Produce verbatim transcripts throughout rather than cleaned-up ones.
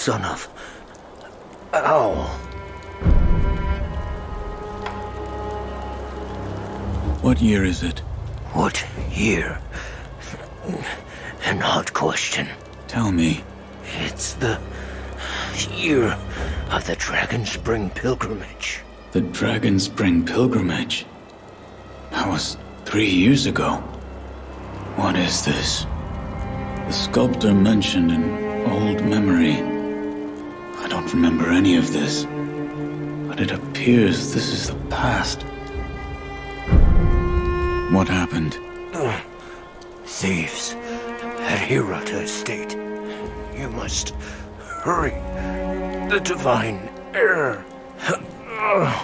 son of... Ow. What year is it? What year? An odd question. Tell me. It's the year of the Dragon Spring Pilgrimage. The Dragon Spring Pilgrimage? That was three years ago. What is this? The sculptor mentioned an old memory. I don't remember any of this, but it appears this is the past. What happened? Uh, thieves at Hirata Estate. You must hurry. The divine heir. Uh.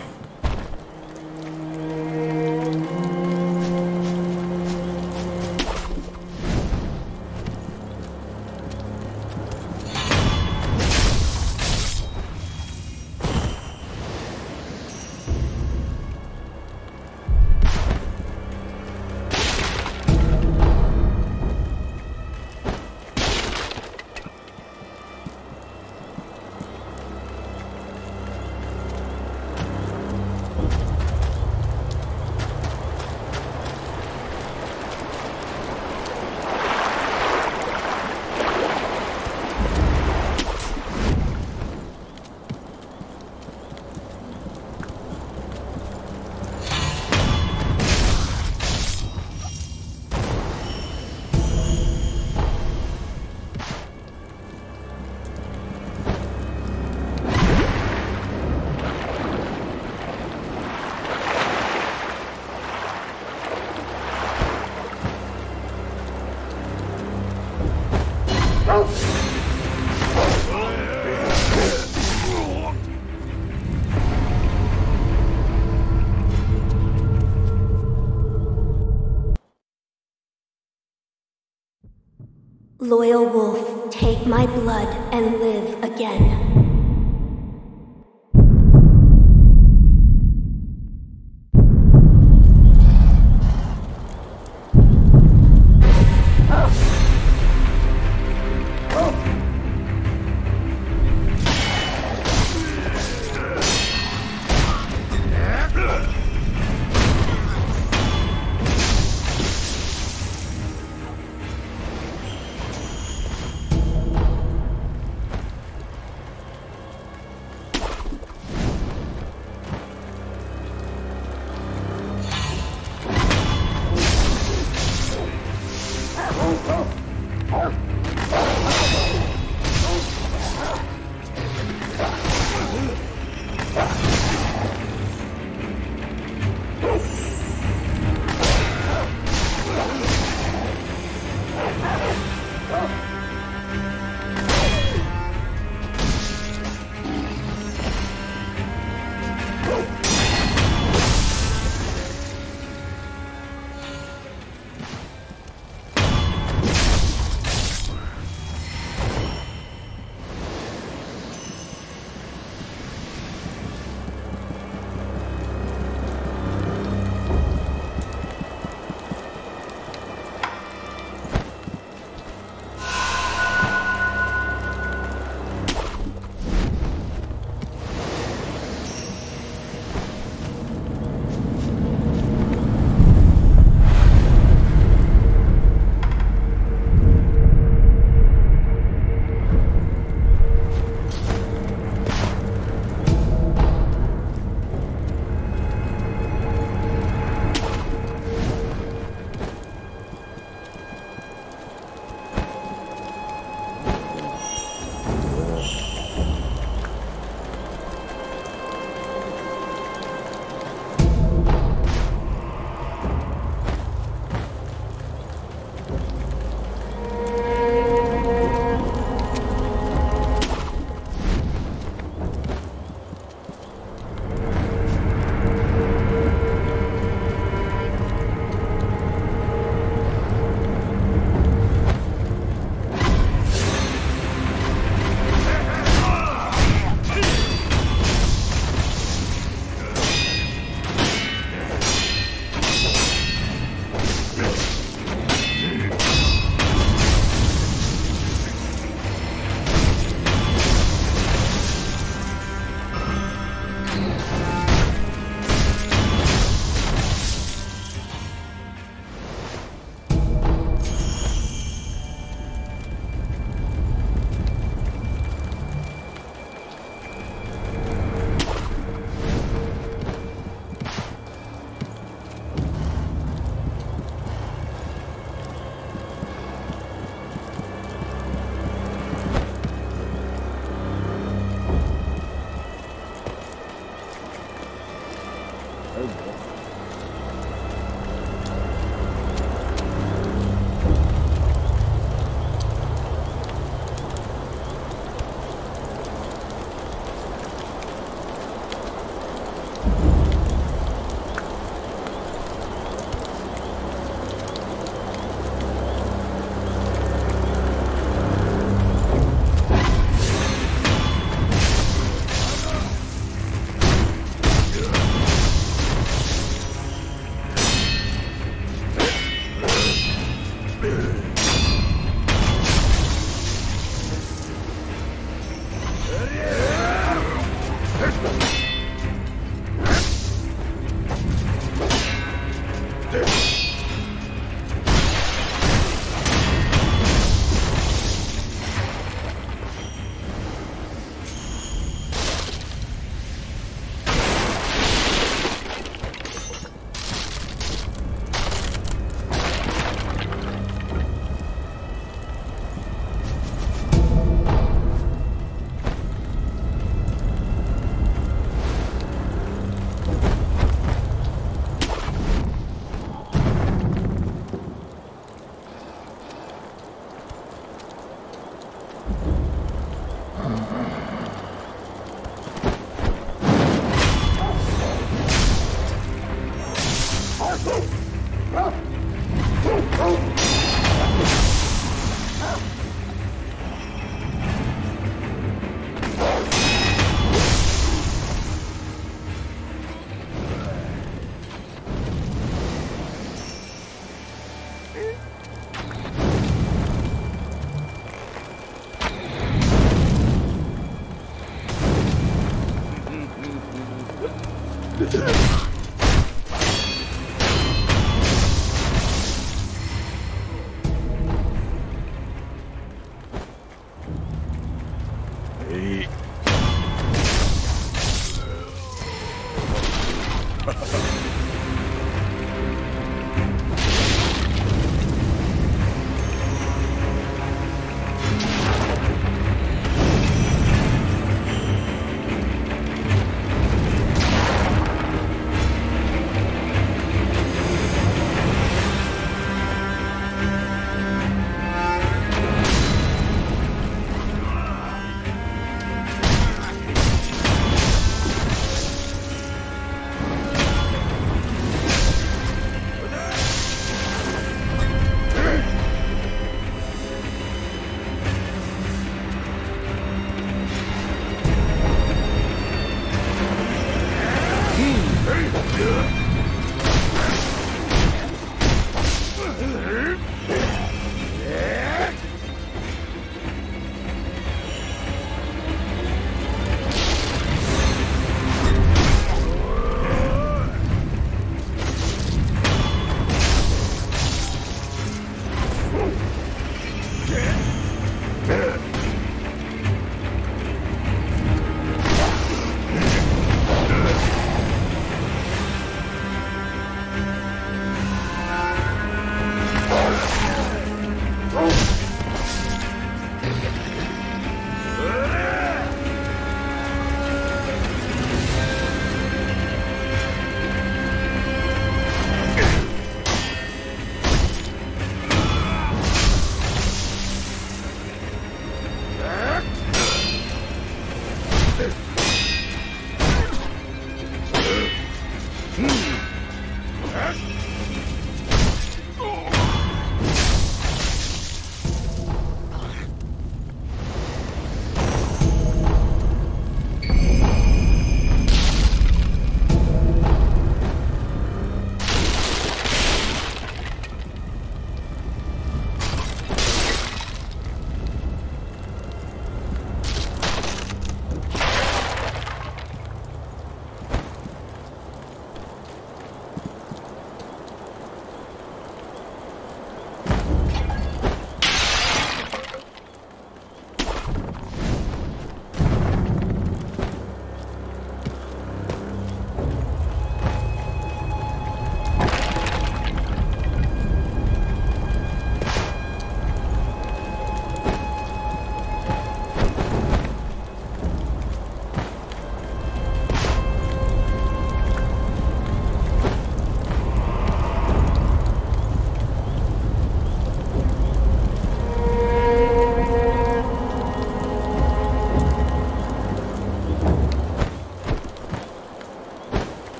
Loyal wolf, take my blood and live again.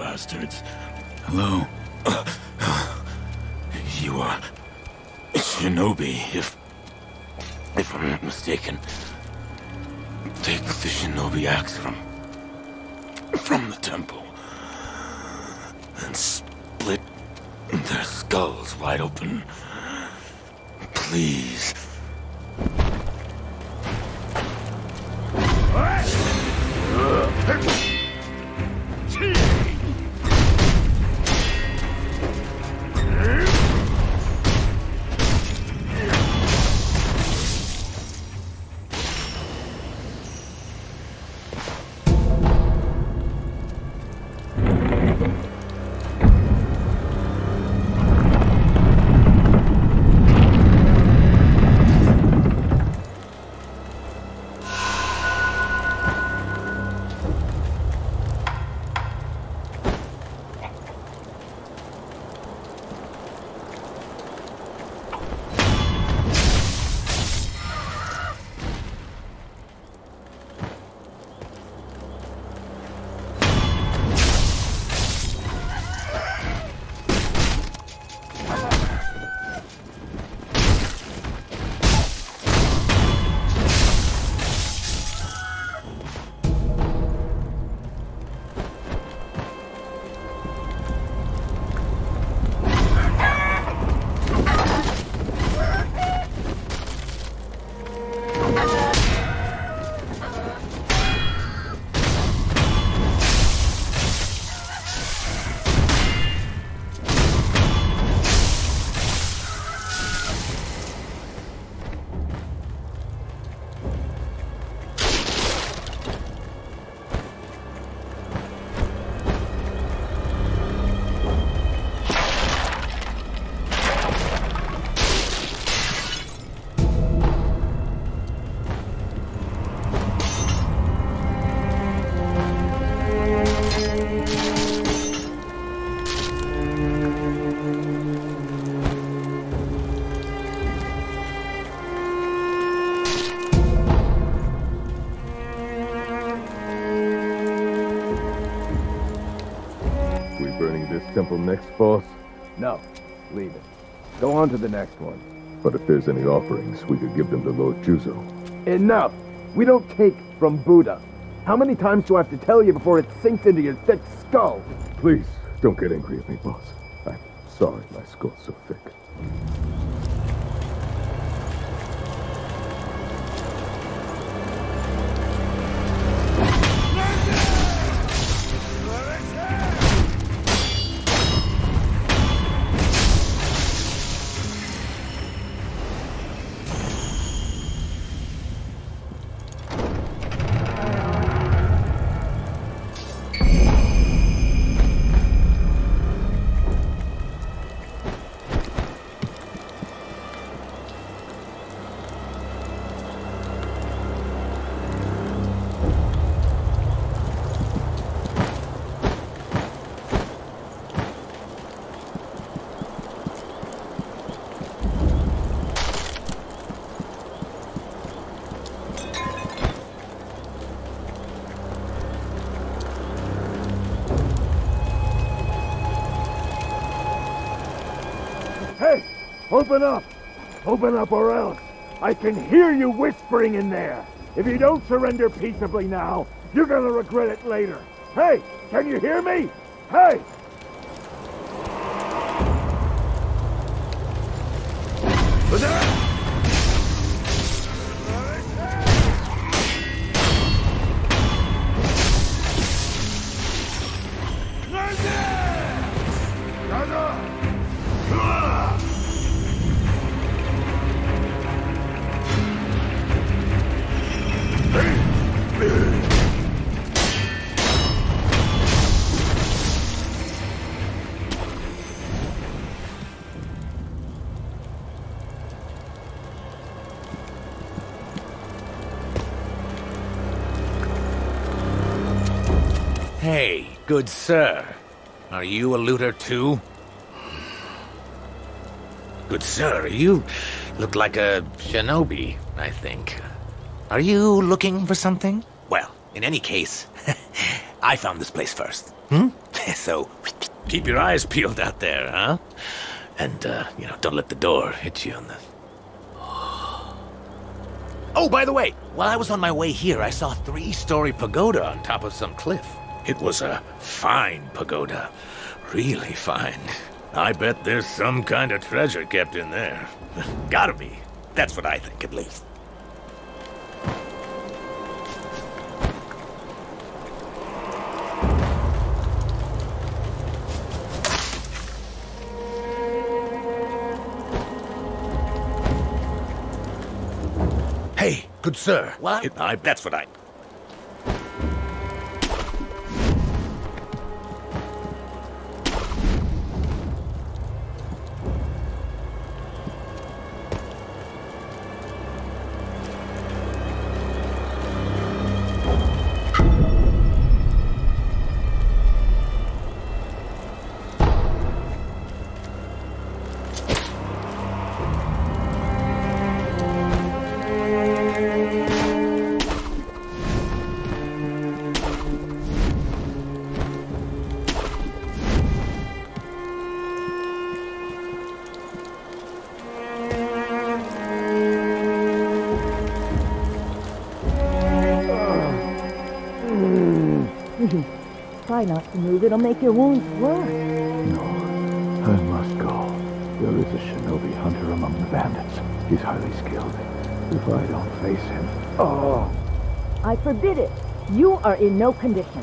bastards. Hello. You are Shinobi, if... if I'm not mistaken. Take the Shinobi axe from... from the temple. And split their skulls wide open. Please. Temple next, boss? No. Leave it. Go on to the next one. But if there's any offerings, we could give them to Lord Juzo. Enough! We don't take from Buddha. How many times do I have to tell you before it sinks into your thick skull? Please, don't get angry at me, boss. I'm sorry my skull's so thick. Hey! Open up! Open up or else! I can hear you whispering in there! If you don't surrender peaceably now, you're gonna regret it later! Hey! Can you hear me? Hey! Hey, good sir. Are you a looter too? Good sir, you look like a shinobi, I think. Are you looking for something? Well, in any case, I found this place first. Hmm? So, keep your eyes peeled out there, huh? And, uh, you know, don't let the door hit you on the... Oh, by the way, while I was on my way here, I saw a three-story pagoda on top of some cliff. It was a fine pagoda. Really fine. I bet there's some kind of treasure kept in there. Gotta be. That's what I think, at least. Hey, good sir. What? It, I, that's what I... Try not to move, it'll make your wounds worse. No, I must go. There is a shinobi hunter among the bandits. He's highly skilled. If I don't face him... Oh! I forbid it. You are in no condition.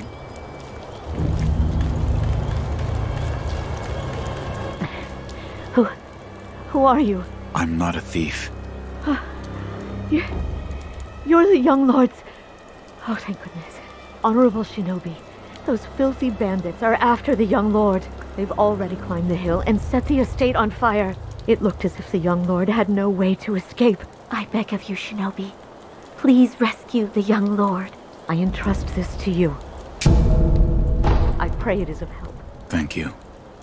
Who... who are you? I'm not a thief. Uh, you're, you're the young lords... Oh, thank goodness. Honorable shinobi, those filthy bandits are after the young lord. They've already climbed the hill and set the estate on fire. It looked as if the young lord had no way to escape. I beg of you, shinobi. Please rescue the young lord. I entrust this to you. I pray it is of help. Thank you.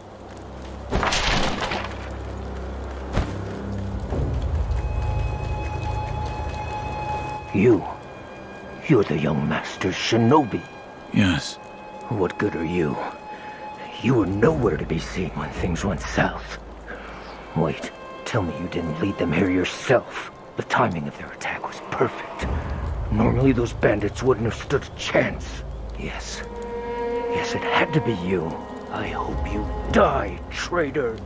You. You're the young master's shinobi. Yes. What good are you? You were nowhere to be seen when things went south. Wait, tell me you didn't lead them here yourself. The timing of their attack was perfect. Normally those bandits wouldn't have stood a chance. Yes. Yes, it had to be you. I hope you die, traitor.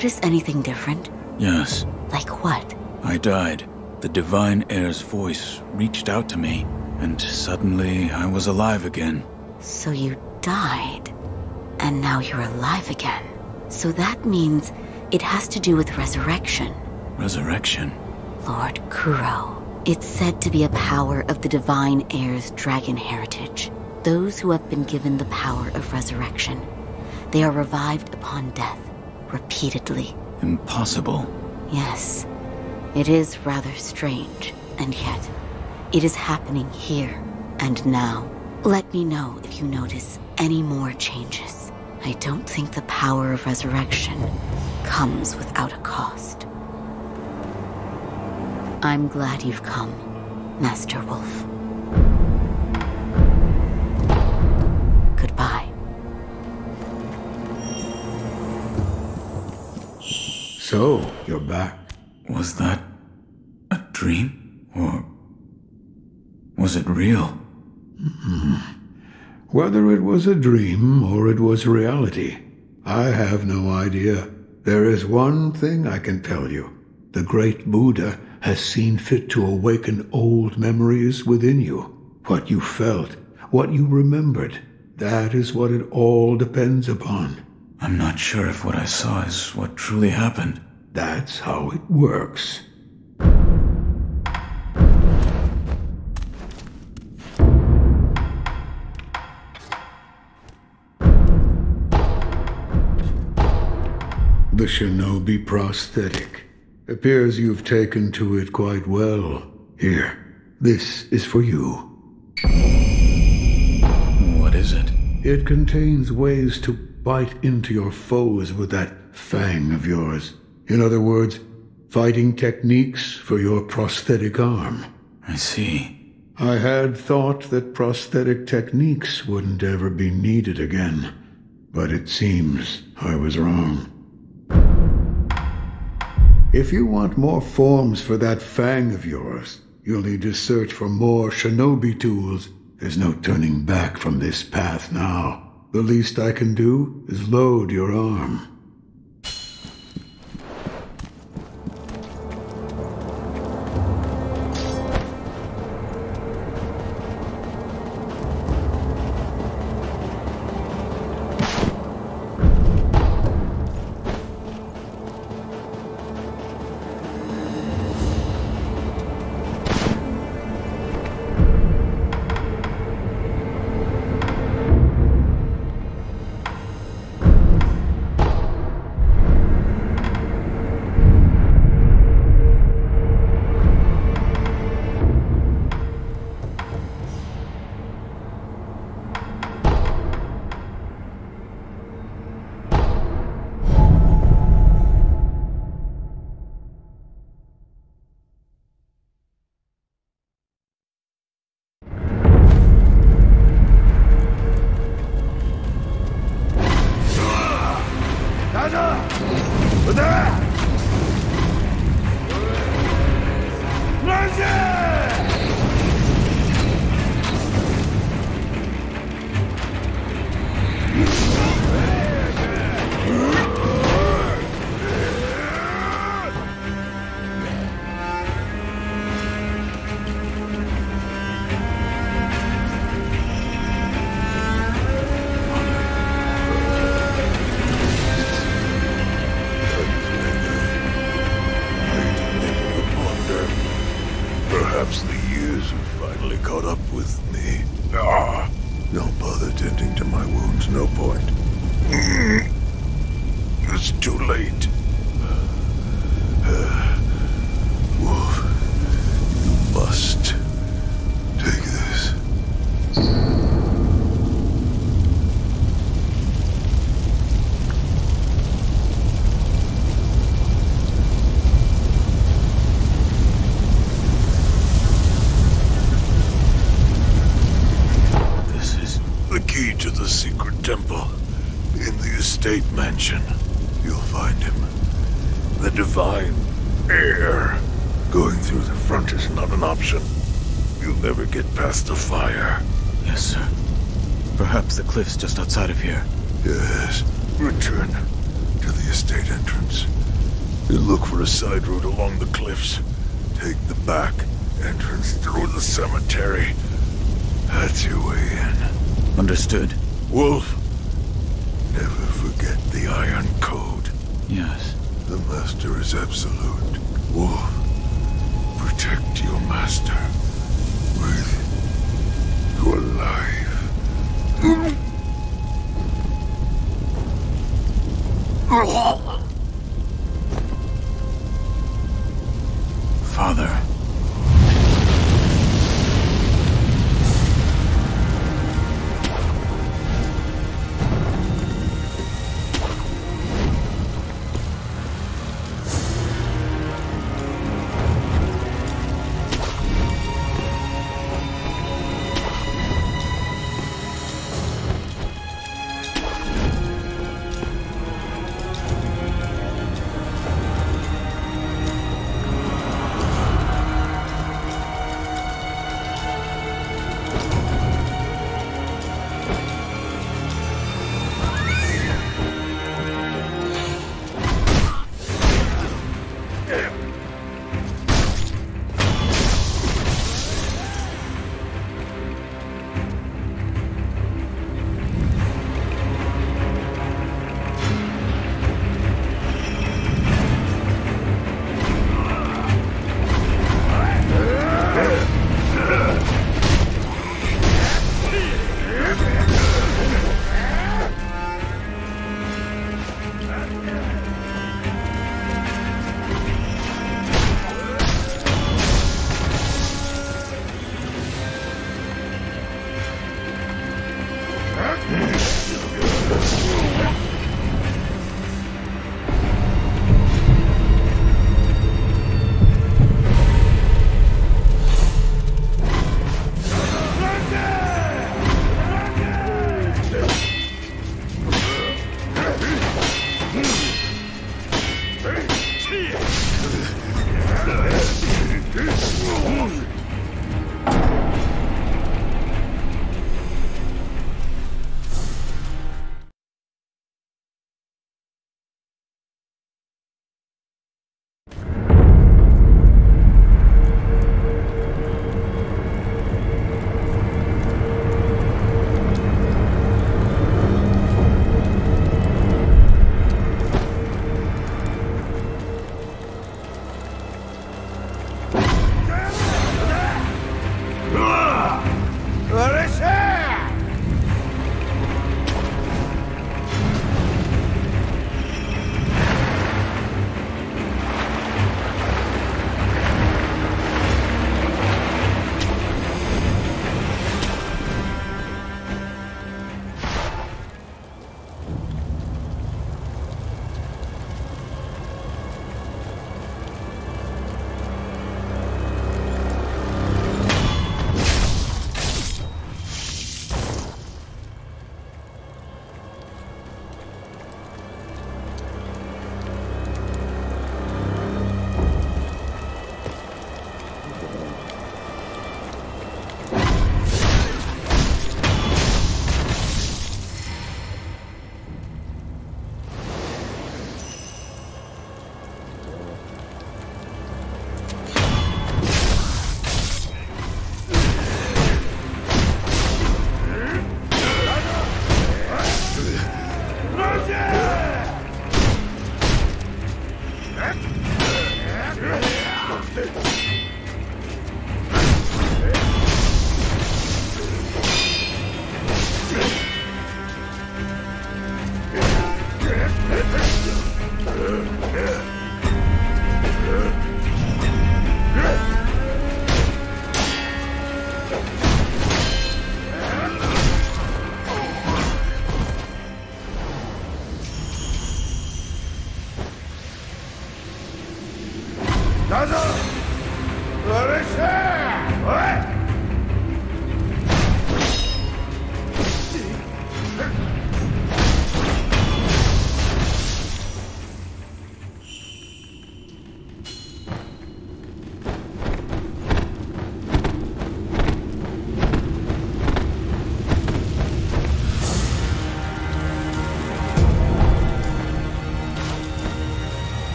notice anything different? Yes. Like what? I died. The Divine Heir's voice reached out to me, and suddenly I was alive again. So you died, and now you're alive again. So that means it has to do with resurrection. Resurrection? Lord Kuro. It's said to be a power of the Divine Heir's dragon heritage. Those who have been given the power of resurrection. They are revived upon death, repeatedly. Impossible. Yes. It is rather strange, and yet, it is happening here and now. Let me know if you notice any more changes. I don't think the power of resurrection comes without a cost. I'm glad you've come, Master Wolf. Goodbye. So, you're back. Was that a dream? Or was it real? Mm-hmm. Whether it was a dream or it was reality, I have no idea. There is one thing I can tell you. The great Buddha has seen fit to awaken old memories within you. What you felt, what you remembered, that is what it all depends upon. I'm not sure if what I saw is what truly happened. That's how it works. The Shinobi prosthetic. Appears you've taken to it quite well. Here, this is for you. What is it? It contains ways to bite into your foes with that fang of yours. In other words, fighting techniques for your prosthetic arm. I see. I had thought that prosthetic techniques wouldn't ever be needed again, but it seems I was wrong. If you want more forms for that fang of yours, you'll need to search for more shinobi tools. There's no turning back from this path now. The least I can do is load your arm. Perhaps the years have finally caught up with me. Ah, don't bother tending to my wounds, no point. It's too late. Wolf, you must take this. The key to the secret temple. In the estate mansion. You'll find him. The Divine Heir. Going through the front is not an option. You'll never get past the fire. Yes, sir. Perhaps the cliff's just outside of here. Yes. Return. to the estate entrance. You look for a side road along the cliffs. Take the back entrance through the cemetery. That's your way in. Understood. Wolf, never forget the Iron Code. Yes. The Master is absolute. Wolf, protect your Master with your life. Father.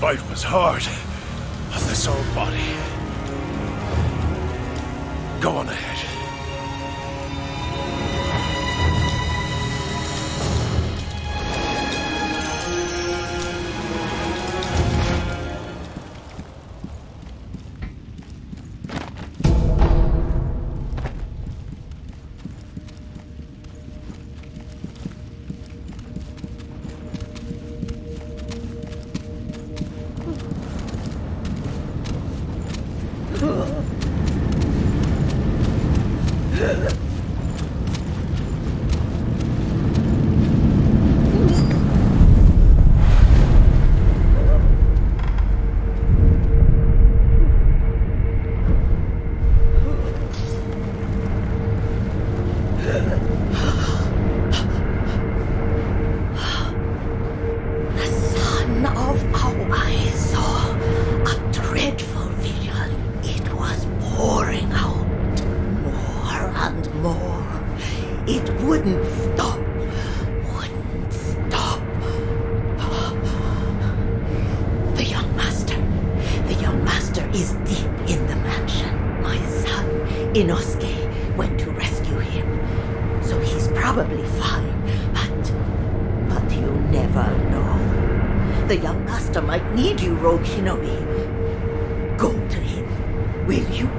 fight was hard on this old body. Go on ahead. Inosuke went to rescue him, so he's probably fine, but... but you never know. The young master might need you, Rogue Shinobi. Go to him, will you?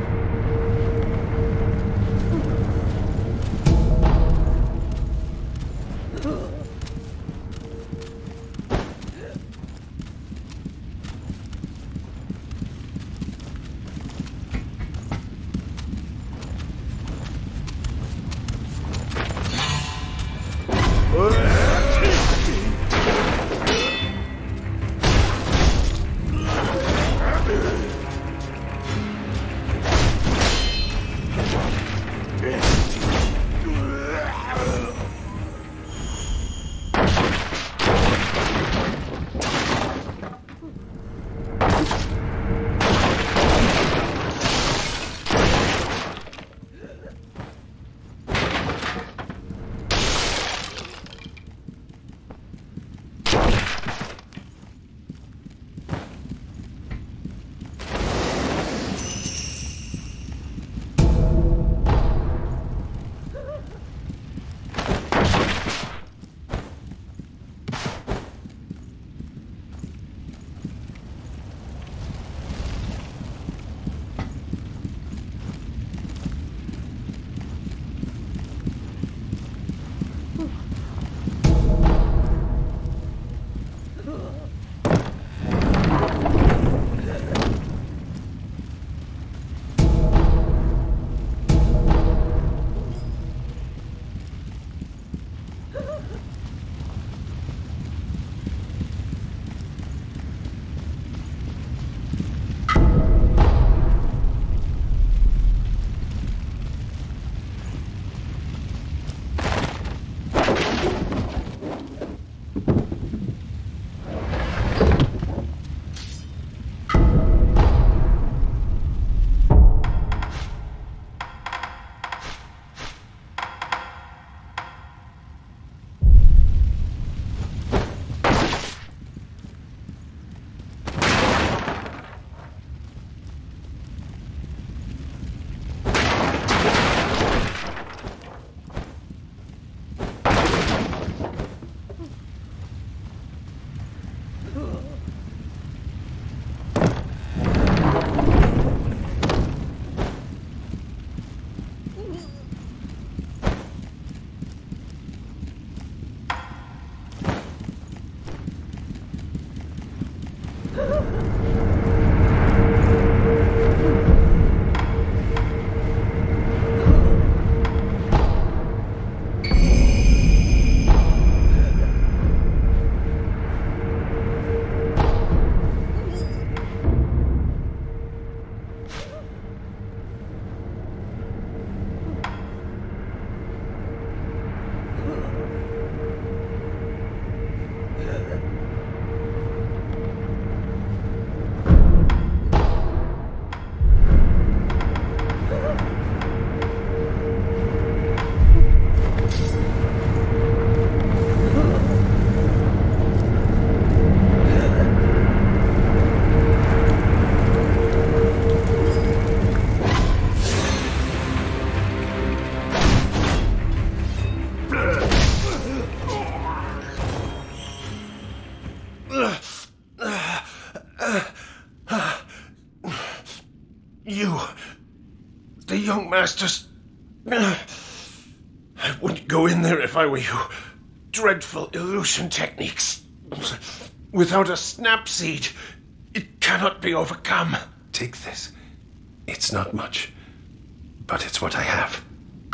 You... the young masters... I wouldn't go in there if I were you. Dreadful illusion techniques. Without a snap seed, it cannot be overcome. Take this. It's not much, but it's what I have.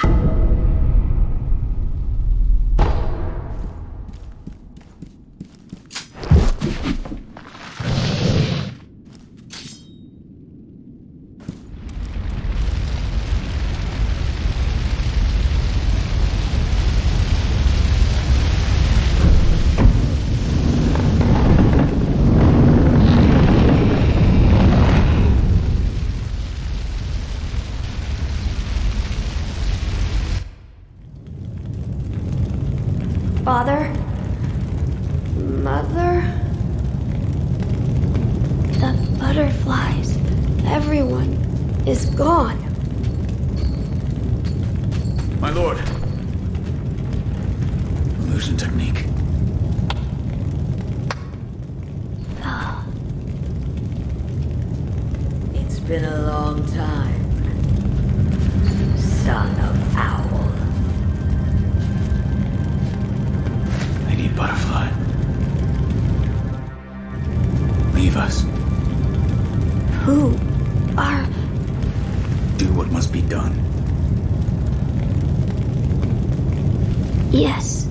Father? Mother? The butterflies. Everyone is gone. My lord. Illusion technique. Ah. It's been a long time, son of Owl. I need Butterfly. Leave us. Who are... Do what must be done. Yes.